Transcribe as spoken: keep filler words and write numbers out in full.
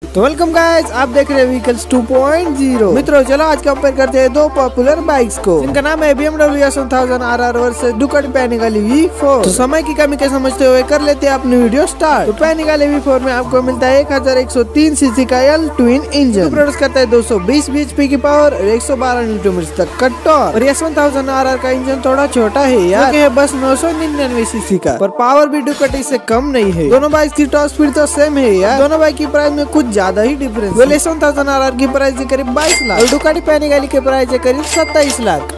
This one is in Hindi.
तो वेलकम गाइस, आप देख रहे हैं व्हीकल्स टू पॉइंट ज़ीरो। मित्रों चलो आज कंपेयर करते हैं दो पॉपुलर बाइक्स को, जिनका नाम है B M W S one thousand R R versus Ducati Panigale V four. तो समय की कमी के समझते हुए कर लेते हैं अपनी वीडियो स्टार्ट। तो पैनिगली वी फोर में आपको मिलता है एक हजार एक सौ तीन सीसी का एल ट्विन इंजन, प्रोड्यूस करता है दो सौ बीस बी एच पी की पावर और एक सौ बारह न्यूटन मीटर तक का टॉर्क। और S one thousand R R का इंजन थोड़ा छोटा है यार, है बस नौ सौ निन्यानवे सीसी का, पर पावर भी डुकाटी से कम नहीं है। दोनों बाइक की टॉप स्पीड तो सेम है यार, दोनों बाइक की प्राइस में कुछ ज्यादा ही difference. S one thousand R R की प्राइस है करीब बाईस लाख और डुकाटी पैनिगली के प्राइस है करीब सत्ताईस लाख।